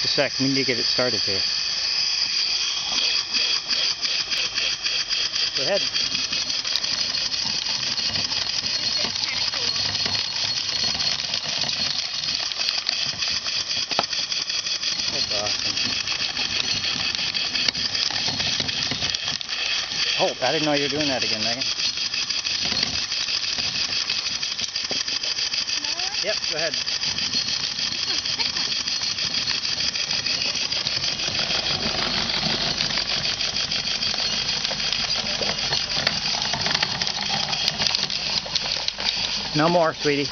Just a sec, we need to get it started here. Go ahead. That's awesome. Oh, I didn't know you were doing that again, Megan. Yep, go ahead. No more, sweetie.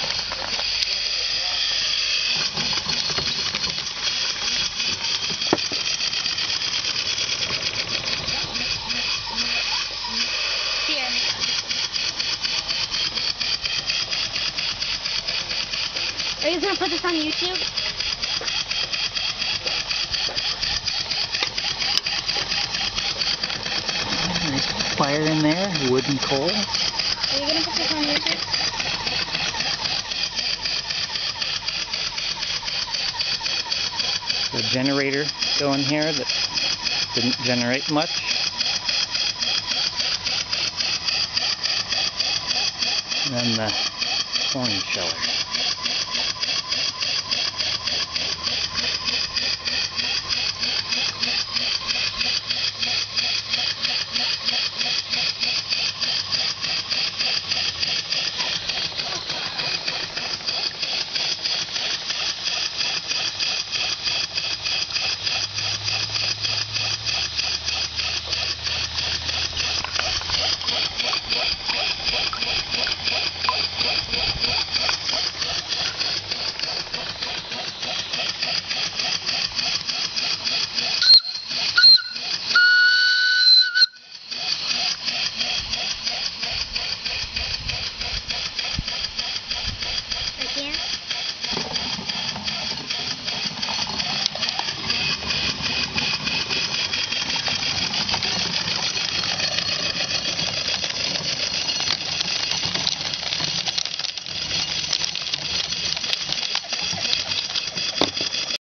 Here. Are you going to put this on YouTube? There's fire in there, wood and coal. Are you going to put this on YouTube? The generator going here that didn't generate much. And then the corn sheller.